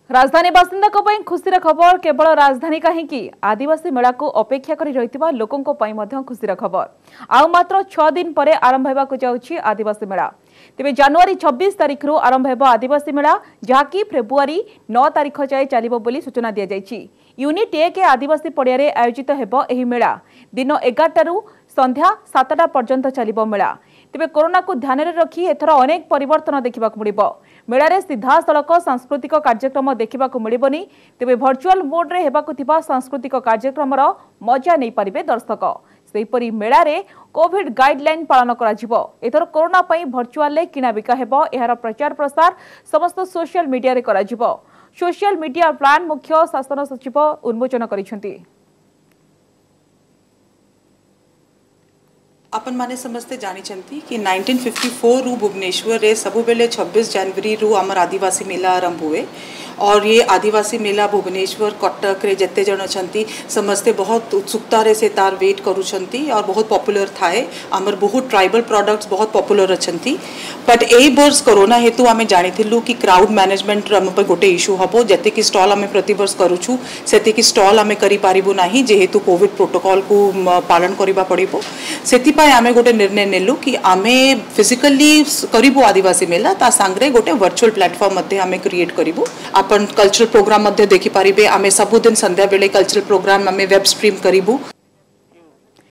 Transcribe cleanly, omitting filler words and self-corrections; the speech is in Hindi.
राजधानी बासिंदा खुशीर खबर केवल राजधानी कहीं आदिवासी मेला को अपेक्षा कर रही लोकों खुशीर खबर आउ मात्र 6 दिन पर आरंभ होगा जाऊँगी आदिवासी मेला। तेज जनवरी 26 तारिख आरंभ हो आदिवासी मेला जहाँकि फेब्रुआरी 9 तारिख जाए चलो बोली सूचना दी जाएगी। यूनिट 1 आदिवासी पड़िया आयोजित हो मेला दिन 11 संध्या 7टा पर्यंत चलो मेला। तेज कोरोना को ध्यान में रखी एथर अनेक परिवर्तन देखा मिल मेलारे सीधा सड़क सांस्कृतिक कार्यक्रम देखा मिलनी। तेज भर्चुआल मोड्रे होगा सांस्कृतिक कार्यक्रम मजा नहीं पारे दर्शक। सेहीपरि मेलारे कोविड गाइडलाइन पालन एथर कोरोना भर्चुआल किना बिका हेबो एहार प्रचार प्रसार समस्त सोशल मीडिया रे कराजिबो। सोशल मीडिया प्लान मुख्य शासन सचिव उन्मोचन करिसेंती। अपन माने समस्ते जानी कि 1954 रु भुवनेश्वर रे सबु बेले 26 जनवरी रु आमर आदिवासी मेला आरंभ हुए और ये आदिवासी मेला भुवनेश्वर कटक रे जत्ते जन छंती समस्ते बहुत उत्सुकता रे से तार वेट करूछंती और बहुत पॉपुलर थाए। आमर बहुत ट्राइबल प्रोडक्ट्स बहुत पॉपुलर अछंती बट एई वर्ष कोरोना हेतु आमे जानी थिलु कि क्राउड मैनेजमेंट हम पे गोटे इशू हबो जते कि स्टॉल आमे प्रति वर्ष करूछु सेते कि स्टॉल आमे करि पारिबु नाही जेहेतु कोविड प्रोटोकॉल को पालन करिबा पड़िबो। सेति पाए आमे गोटे निर्णय नेलु कि आमे फिजिकली करिबु आदिवासी मेला ता सांगरे गोटे वर्चुअल प्लेटफॉर्म मध्ये आमे क्रिएट करिबु। अपन कल्चरल प्रोग्राम मध्ये देखि पारिबे आमे सबुदिन संध्या बेले कल्चरल प्रोग्राम आमे वेब स्ट्रीम करिबु।